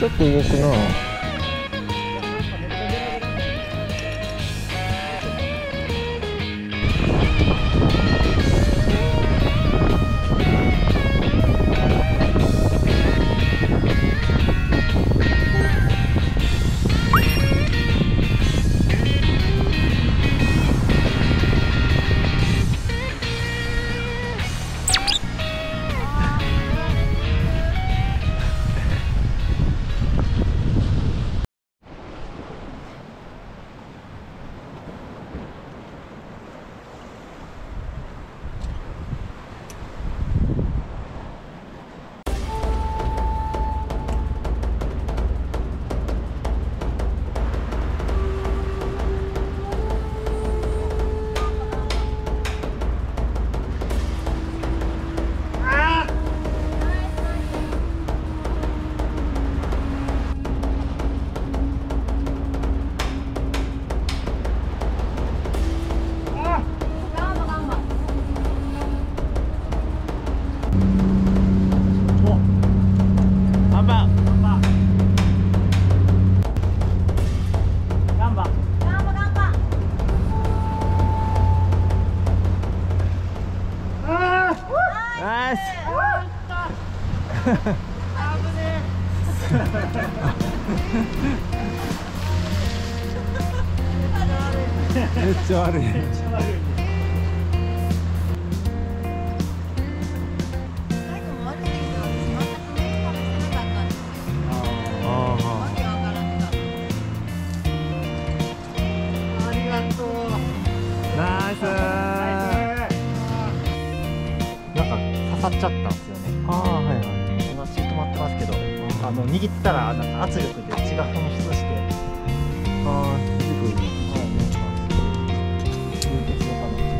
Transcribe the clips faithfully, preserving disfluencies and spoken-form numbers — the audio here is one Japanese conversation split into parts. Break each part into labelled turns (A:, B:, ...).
A: ちょっと動くな。めっちゃ悪い。
B: 刺さっちゃったんですよね。ああ、はいはい。今血止まってますけど、あの握ったらなんか圧力で血が噴出して、ああ、すぐに、はい、ね、流血のために。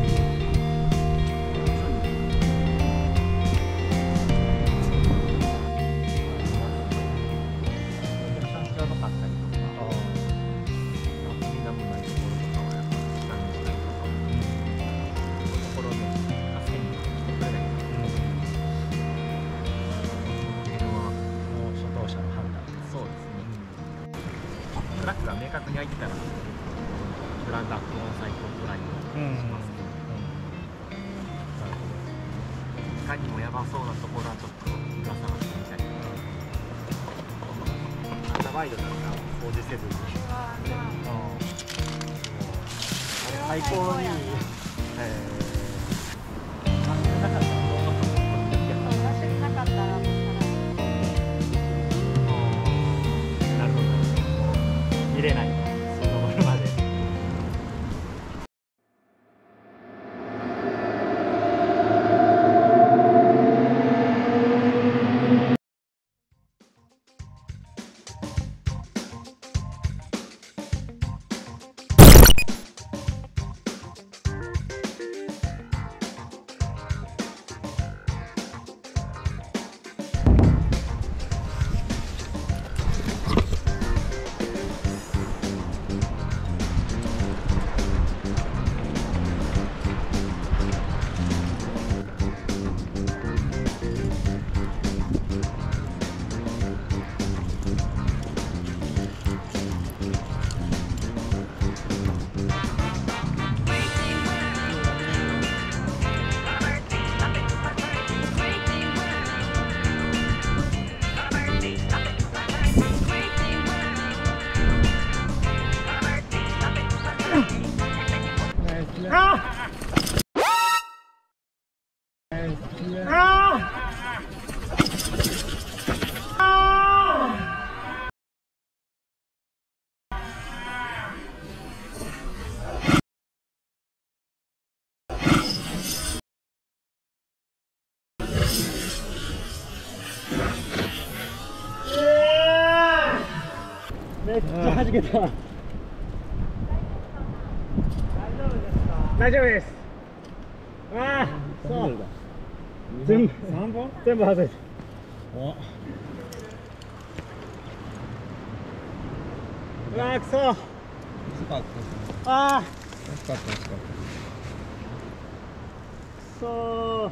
B: お客さん知らなかったりとか、みんなもないところとかはやっぱ下にしたりとか、ところで助けに来てくれない。トラックが明確に開いてたら、ブランダーとオンサイトドライブをしますけど、いかにもやばそうなところはちょっとぶら下がってみたりとか、アンダーワイドだったら掃除せずに、あれ最高にいい。なかったらもうちょっと
C: 場所になかったらもう
B: なるほど。見れない、そのところまで。めっちゃ弾けた。大丈夫です。ああ、そう。全部三本？全部外れた。うわー、くそ。ああ。くそー。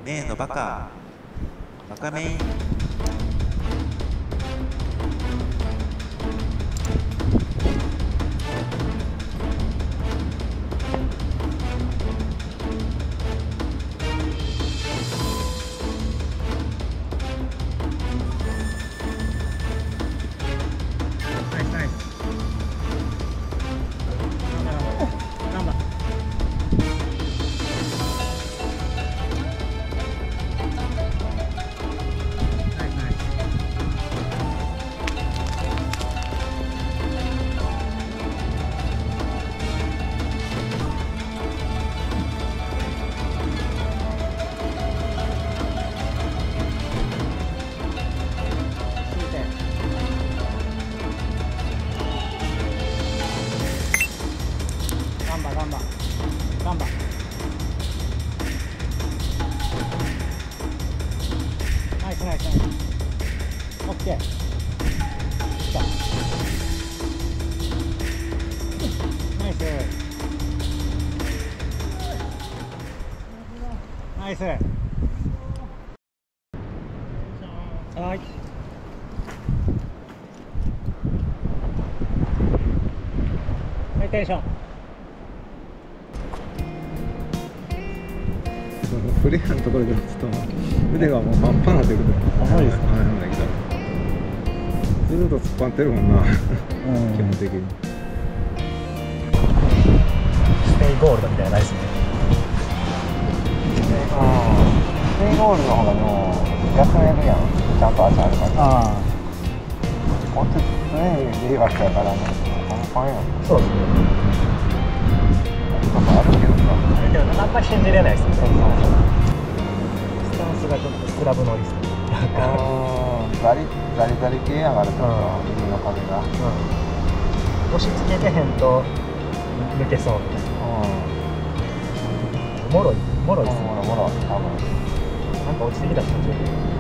A: 例のバカバカめ。
B: ナイス。はい。はい、テンション。
D: そのフレアのところでちょっと腕がもうパンパンなってくる。
B: あ、そうですか。
D: はいはい、ずっと突っ張ってるもんな。基本的に。
B: ステイゴールドみたいなないですね。
D: ああ、ステイゴールの方がもう休めるやん。ちゃんと足あるから。ああ。こっち常にリーバースやからね。パンパンやん。
B: そうですね。
D: ちょっとあるけどさ。
B: でもあんまり信じれないですよね。スタンスがちょっとスラブノリスト。
D: ザリザリザリ系やからちょっと右の風が。
B: 押し付けてへんと抜けそうみたいな。もろいもろいですね。
D: もろもろ多分。
B: なんか落ちてきた感じ。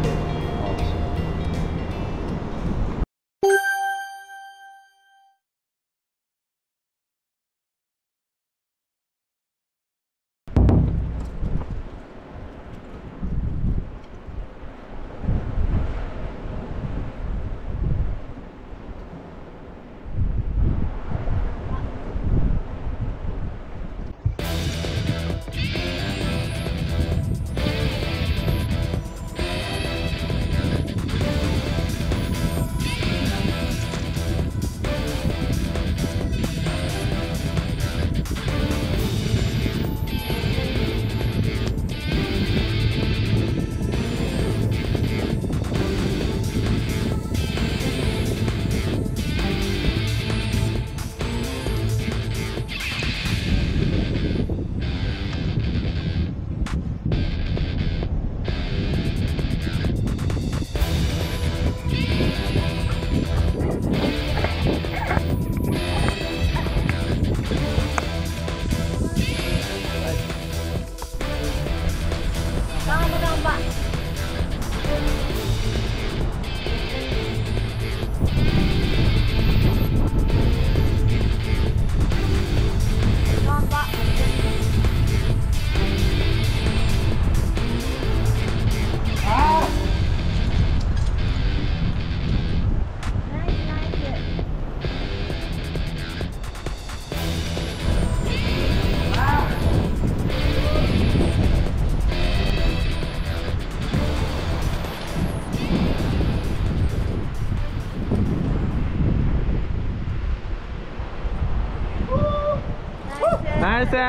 D: ナイスー。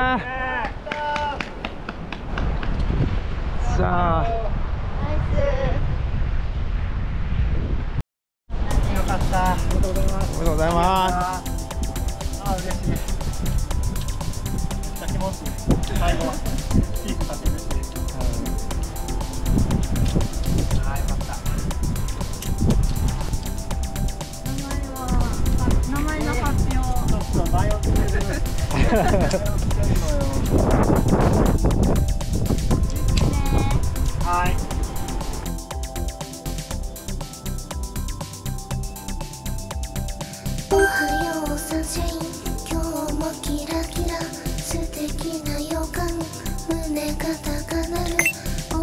D: さあ。
B: よかった。ありがとうございます。
D: おめでとうございます。
B: あ、嬉しい。めっちゃ気持ちいい。最後はピーク立てるし。ああ、よかった。
C: 名前は名前の発表。
B: ちょっと迷ってる。迷ってるのよ。はい。
E: おはようサンシャイン、今日もキラキラ素敵な予感、胸が高鳴る。お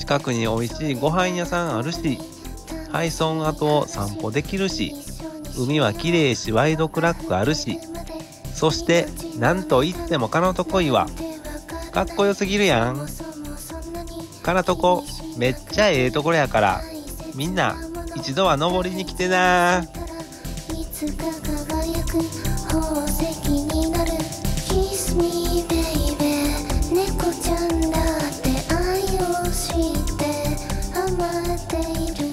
F: 近くに美味しいご飯屋さんあるし、ハイソン跡を散歩できるし、海は綺麗しワイドクラックあるし、そしてなんといってもかのとこいはかっこよすぎるやん。かなとこめっちゃええところやから、みんな一度は登りに来てな。
E: いつか輝く宝石になる Kiss me baby 猫ちゃんだって愛を知って甘えている